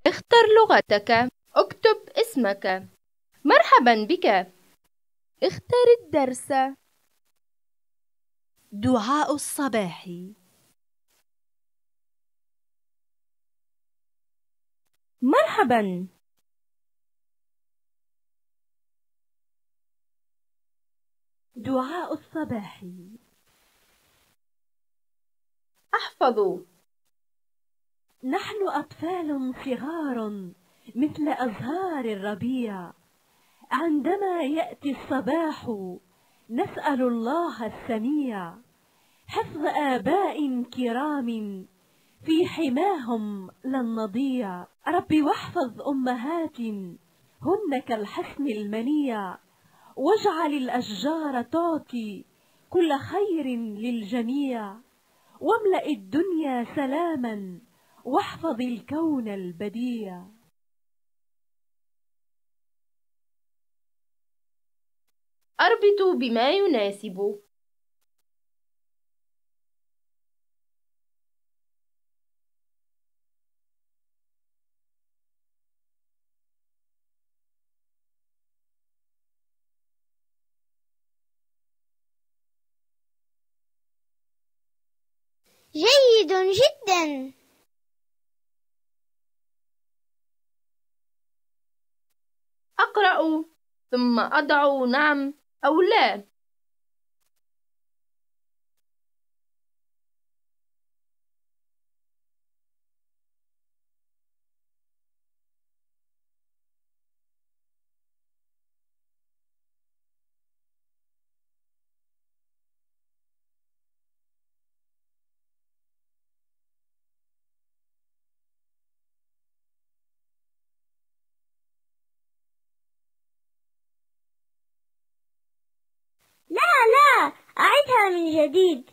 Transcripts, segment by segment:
اختر لغتك. اكتب اسمك. مرحبا بك. اختر الدرس. دعاء الصباح. مرحبا. دعاء الصباح. احفظوا. نحن أطفال صغار مثل أزهار الربيع، عندما يأتي الصباح نسأل الله السميع حفظ آباء كرام في حماهم لن نضيع. ربي واحفظ أمهات هن كالحصن المنيع، واجعل الأشجار تعطي كل خير للجميع، واملأ الدنيا سلاما واحفظ الكون البديع. أربطوا بما يناسب. جيد جدا. أقرأ ثم أضع نعم أو لا. لا، أعدها من جديد.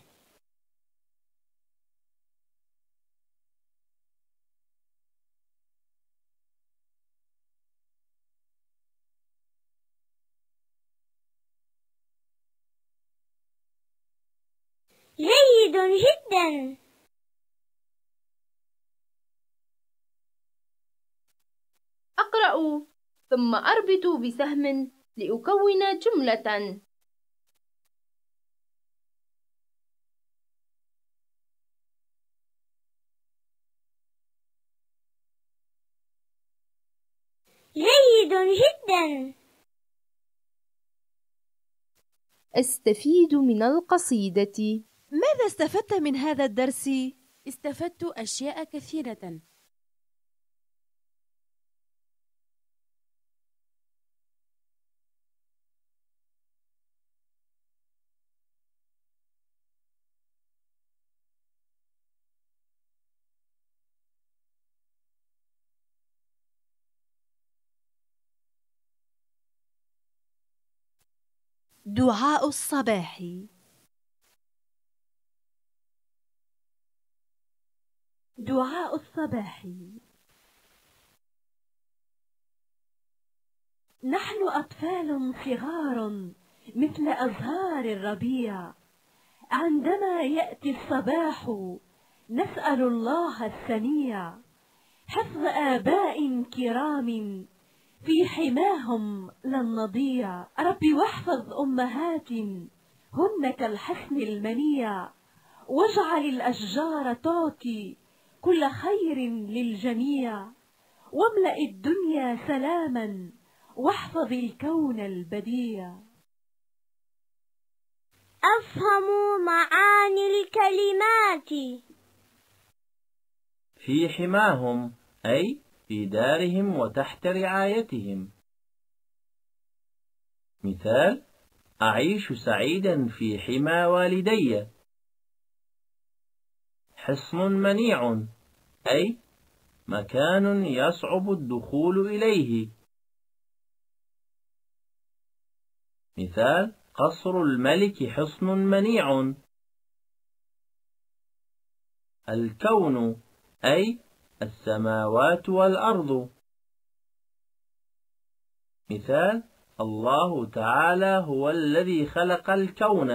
جيد جدا. أقرأ ثم أربط بسهم لأكون جملة. جيد جدا. أستفيد من القصيدة. ماذا استفدت من هذا الدرس؟ استفدت أشياء كثيرة. دعاء الصباح. دعاء الصباح. نحن أطفال صغار مثل أزهار الربيع، عندما يأتي الصباح نسأل الله السميع حفظ آباء كرام في حماهم لن نضيع. ربي واحفظ أمهات هن كالحصن المنيع، واجعل الأشجار تعطي كل خير للجميع، واملأ الدنيا سلاما واحفظ الكون البديع. أفهم معاني الكلمات. في حماهم أي في دارهم وتحت رعايتهم. مثال: أعيش سعيدا في حمى والدي. حصن منيع أي مكان يصعب الدخول إليه. مثال: قصر الملك حصن منيع. الكون أي السماوات والأرض. مثال: الله تعالى هو الذي خلق الكون.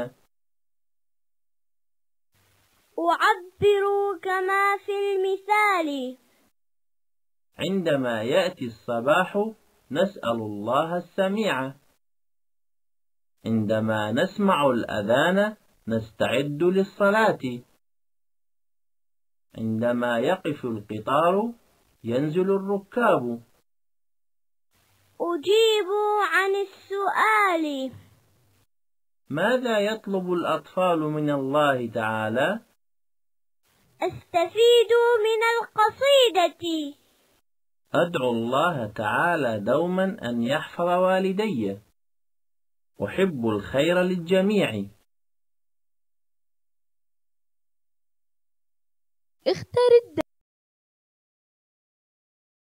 أعبر كما في المثال. عندما يأتي الصباح نسأل الله السميع. عندما نسمع الأذان نستعد للصلاة. عندما يقف القطار ينزل الركاب. أجيب عن السؤال. ماذا يطلب الأطفال من الله تعالى؟ أستفيد من القصيدة. أدعو الله تعالى دوما أن يحفظ والدي. أحب الخير للجميع. اختر